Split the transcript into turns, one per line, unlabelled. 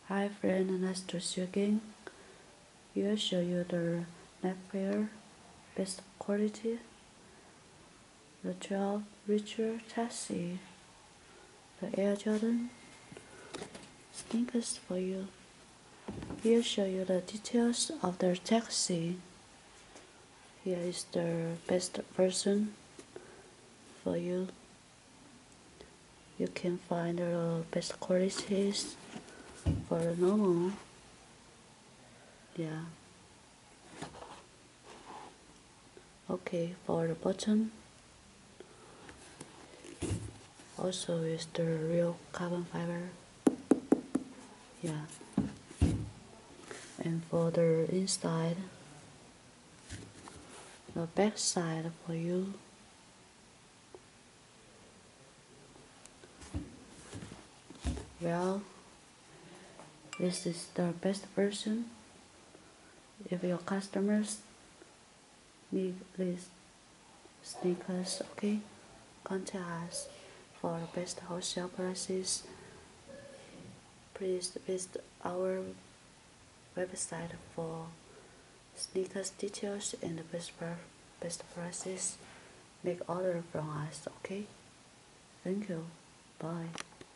Hi friend, nice to see you again. Here show you the neck pair, best quality, the 12 richer taxi, the Air Jordan sneakers for you. Here show you the details of the taxi. Here is the best version for you. You can find the best qualities for the normal. Yeah. Okay, for the button, also is the real carbon fiber. Yeah. And for the inside, the back side for you. Well, this is the best version. If your customers need these sneakers, okay, contact us for the best wholesale prices. Please visit our website for sneakers details and the best prices. Make order from us, okay? Thank you. Bye.